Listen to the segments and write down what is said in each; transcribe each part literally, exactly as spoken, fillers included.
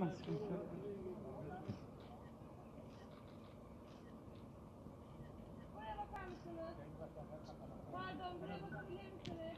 Tamam, sıkıntı yok. Buraya bakar mısınız? Pardon, buraya bakabilir misiniz?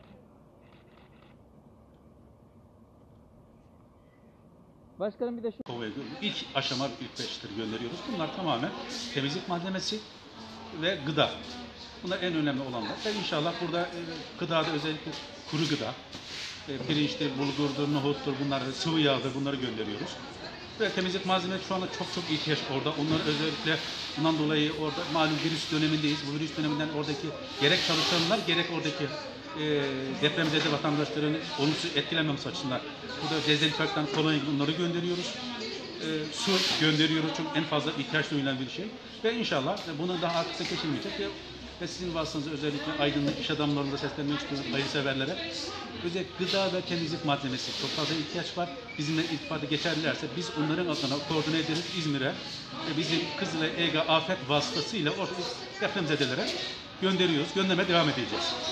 Başkanım bir de şu. Kovaya ilk aşama ilk beşleri gönderiyoruz. Bunlar tamamen temizlik malzemesi ve gıda. Bunlar en önemli olanlar. Ve inşallah burada e, gıdada özellikle kuru gıda, e, pirinçtir, bulgurdur, nohuttur, bunlar sıvı yağdır, bunları gönderiyoruz. Ve temizlik malzemesi şu anda çok çok ihtiyaç orada. Onları özellikle bundan dolayı orada malum virüs dönemindeyiz. Bu virüs döneminden oradaki gerek çalışanlar gerek oradaki e, depremzede vatandaşların olumsuz etkilenmemesi açısından burada dezenfektan, kolonya bunları gönderiyoruz. E, su gönderiyoruz çünkü en fazla ihtiyaç duyulan bir şey. Ve inşallah bunu daha arkasına geçilmeyecek. Ve, ve sizin vasıtanızda özellikle aydınlık iş adamlarına seslenmek istiyoruz, hayırseverlere. Özellikle gıda ve temizlik malzemesi çok fazla ihtiyaç var. Bizimle irtibata geçerlerse biz onların adına koordine ederiz İzmir'e ve bizim Kızılay Ege Afet vasıtasıyla orada depremzedelere gönderiyoruz. Göndermeye devam edeceğiz.